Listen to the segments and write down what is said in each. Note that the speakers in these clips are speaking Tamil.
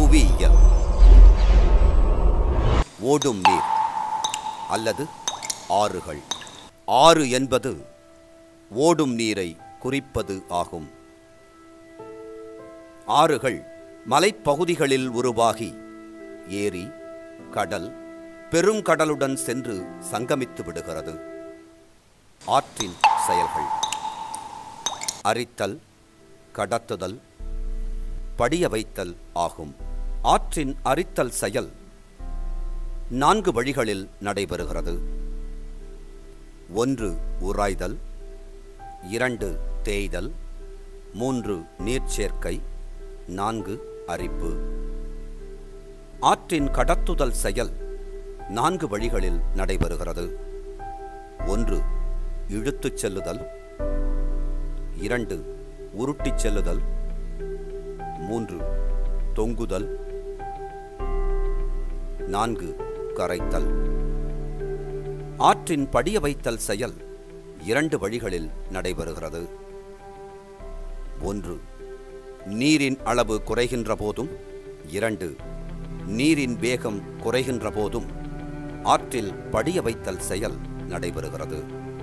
புவியியல். ஓடும் நீர் அல்லது ஆறுகள். ஆறு என்பது ஓடும் நீரை குறிப்பது ஆகும். ஆறுகள் மலைப்பகுதிகளில் உருவாகி ஏரி, கடல், பெருங்கடலுடன் சென்று சங்கமித்து விடுகிறது. ஆற்றின் செயல்கள்: அரித்தல், கடத்துதல், படிய வைத்தல் ஆகும். ஆற்றின் அரித்தல் செயல் 4 வழிகளில் நடைபெறுகிறது. 1 உராய்தல், 2 தேய்தல், 3 நீர்ச்சேர்க்கை, 4 அரிப்பு. ஆற்றின் கடத்துதல் செயல் 4 வழிகளில் நடைபெறுகிறது. 1 இழுத்துச் செல்லுதல், 2 உருட்டிச் செல்லுதல், 3 தொங்குதல், 4 கரைத்தல். ஆற்றின் படிய வைத்தல் செயல் 2 வழிகளில் நடைபெறுகிறது. 1 நீரின் அளவு குறைகின்ற போதும், 2 நீரின் வேகம் குறைகின்ற போதும் ஆற்றில் படிய வைத்தல் செயல் நடைபெறுகிறது.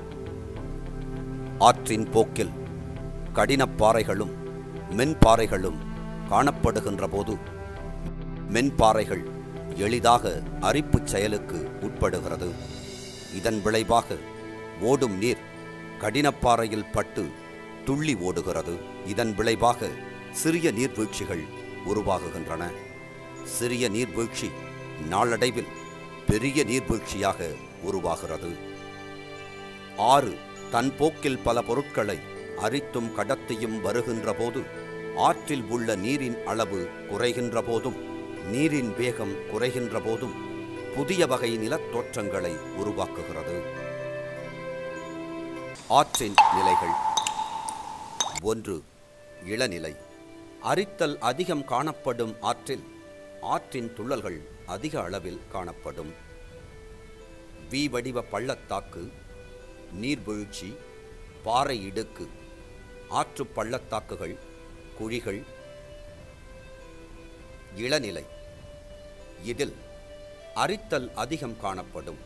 ஆற்றின் போக்கில் கடினப்பாறைகளும் மென்பாறைகளும் காணப்படுகின்ற போது மென்பாறைகள் எளிதாக அரிப்புச் செயலுக்கு உட்படுகிறது. இதன் விளைவாக ஓடும் நீர் கடினப்பாறையில் பட்டு துள்ளி ஓடுகிறது. இதன் விளைவாக சிறிய நீர்வீழ்ச்சிகள் உருவாகுகின்றன. சிறிய நீர்வீழ்ச்சி நாளடைவில் பெரிய நீர்வீழ்ச்சியாக உருவாகிறது. ஆறு தன் போக்கில் பல பொருட்களை அரித்தும் கடத்தியும் வருகின்ற போது ஆற்றில் உள்ள நீரின் அளவு குறைகின்ற போதும் நீரின் வேகம் குறைகின்ற போதும் புதிய வகை நிலத்தோற்றங்களை உருவாக்குகிறது. ஆற்றின் நிலைகள்: 1 இளநிலை. அரித்தல் அதிகம் காணப்படும் ஆற்றில் ஆற்றின் துள்ளல்கள் அதிக அளவில் காணப்படும். வி வடிவ பள்ளத்தாக்கு, நீர்வீழ்ச்சி, பாறை இடுக்கு, ஆற்று பள்ளத்தாக்குகள், குழிகள். இளநிலை. இதில் அரித்தல் அதிகம் காணப்படும்.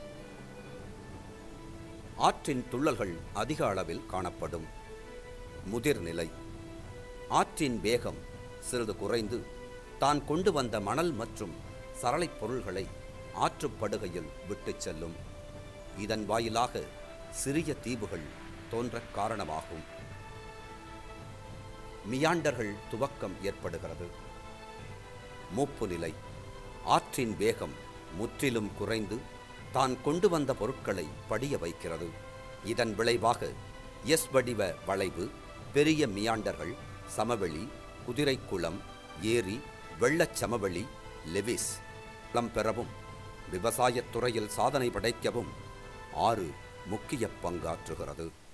ஆற்றின் துள்ளல்கள் அதிக அளவில் காணப்படும். முதிர்நிலை. ஆற்றின் வேகம் சிறிது குறைந்து தான் கொண்டு வந்த மணல் மற்றும் சரளைப் பொருள்களை ஆற்றுப்படுகையில் விட்டுச் செல்லும். இதன் வாயிலாக சிறிய தீவுகள் தோன்ற காரணமாகும். மியாண்டர்கள் துவக்கம் ஏற்படுகிறது. மூப்பு நிலை. ஆற்றின் வேகம் முற்றிலும் குறைந்து தான் கொண்டு வந்த பொருட்களை படிய வைக்கிறது. இதன் விளைவாக எஸ் வடிவ வளைவு, பெரிய மியாண்டர்கள், சமவெளி, குதிரைக்குளம், ஏரி, வெள்ளச் சமவெளி, லெவிஸ் குளம் பெறவும் விவசாயத் துறையில் சாதனை படைக்கவும் ஆறு முக்கிய பங்காற்றுகிறது.